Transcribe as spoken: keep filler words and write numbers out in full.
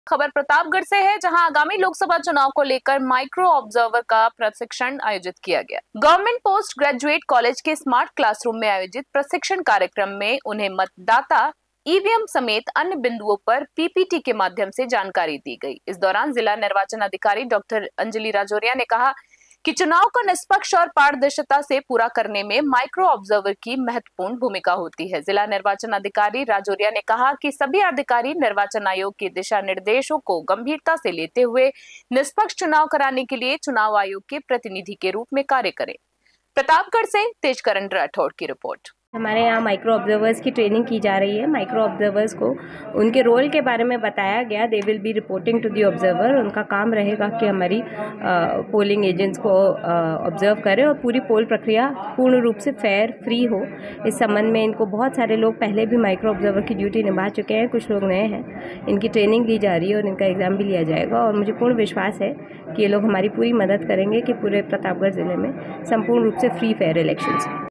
खबर प्रतापगढ़ से है, जहां आगामी लोकसभा चुनाव को लेकर माइक्रो ऑब्जर्वर का प्रशिक्षण आयोजित किया गया। गवर्नमेंट पोस्ट ग्रेजुएट कॉलेज के स्मार्ट क्लासरूम में आयोजित प्रशिक्षण कार्यक्रम में उन्हें मतदाता ईवीएम समेत अन्य बिंदुओं पर पीपीटी के माध्यम से जानकारी दी गई। इस दौरान जिला निर्वाचन अधिकारी डॉक्टर अंजलि राजौरिया ने कहा कि चुनाव को निष्पक्ष और पारदर्शिता से पूरा करने में माइक्रो ऑब्जर्वर की महत्वपूर्ण भूमिका होती है। जिला निर्वाचन अधिकारी राजौरिया ने कहा कि सभी अधिकारी निर्वाचन आयोग के दिशा निर्देशों को गंभीरता से लेते हुए निष्पक्ष चुनाव कराने के लिए चुनाव आयोग के प्रतिनिधि के रूप में कार्य करें। प्रतापगढ़ से तेजकरण राठौड़ की रिपोर्ट। हमारे यहाँ माइक्रो ऑब्जर्वर्स की ट्रेनिंग की जा रही है। माइक्रो ऑब्जर्वर्स को उनके रोल के बारे में बताया गया। They will be reporting to the observer. उनका काम रहेगा कि हमारी पोलिंग एजेंट्स को ऑब्जर्व करें और पूरी पोल प्रक्रिया पूर्ण रूप से फेयर फ्री हो। इस संबंध में इनको बहुत सारे लोग पहले भी माइक्रो ऑब्जर्वर की ड्यूटी निभा चुके हैं, कुछ लोग नए हैं। इनकी ट्रेनिंग ली जा रही है और इनका एग्ज़ाम भी लिया जाएगा और मुझे पूर्ण विश्वास है कि ये लोग हमारी पूरी मदद करेंगे कि पूरे प्रतापगढ़ ज़िले में संपूर्ण रूप से फ्री फेयर इलेक्शंस।